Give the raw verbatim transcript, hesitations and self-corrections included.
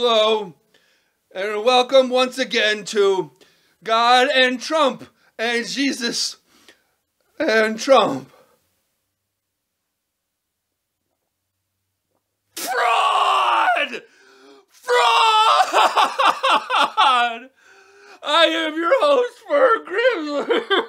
Hello, and welcome once again to God and Trump and Jesus and Trump. Fraud! Fraud! I am your host, Fern Gribsley.